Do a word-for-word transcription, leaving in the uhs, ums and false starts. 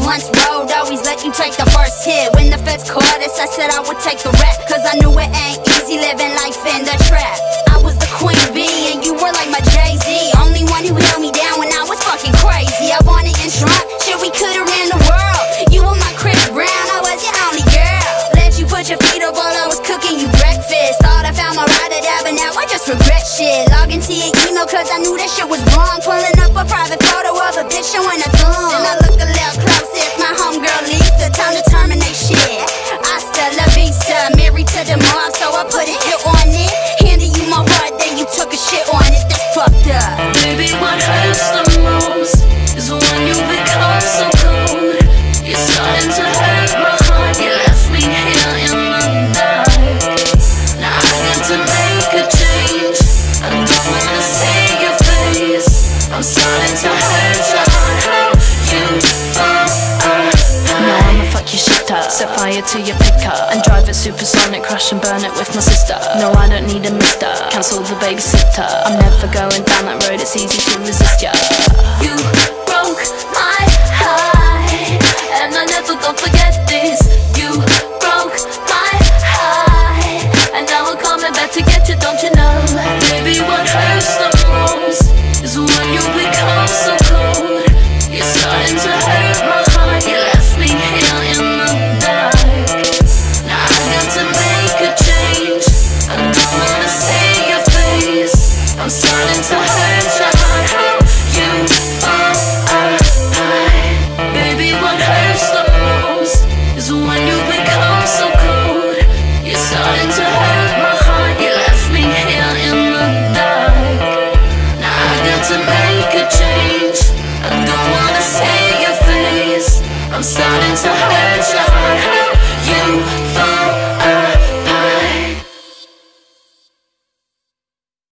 once rode, always let you take the first hit. When the feds caught us, I said I would take the rap, cause I knew it ain't easy living life in the trap. I was the queen bee and you were like my Jay-Z, only one who held me down when I was fucking crazy. I wanted insurance, shit, we could've ran the world. You were my Chris Brown, I was your only girl. Let you put your feet up while I was cooking you breakfast. Thought I found my ride or die, but now I just regret shit. Log into your email cause I knew that shit was wrong. Pulling up a private photo of a bitch showing a thumb. Then I look a little closer, it's my homegirl Lisa. Time to terminate shit. Hasta la vista, married to the mob, so I put a hit on it. Handed you my heart, then you took a shit on it. That's fucked up. Baby, what hurts the most is when you become so cold. You're starting to hurt my heart. You left me here in the dark. Now I got to make a change. I don't wanna see your face. I'm starting to hurt your heart. How you are. Now I'ma fuck your shit up, set fire to your pickup, and drive it supersonic, crash and burn it with my sister. No, I don't need a mister, cancel the babysitter. I'm never going down that road, it's easy to resist ya. You broke my heart, and I never gonna forget this. You broke my heart, and now I'm coming back to get you, don't you know?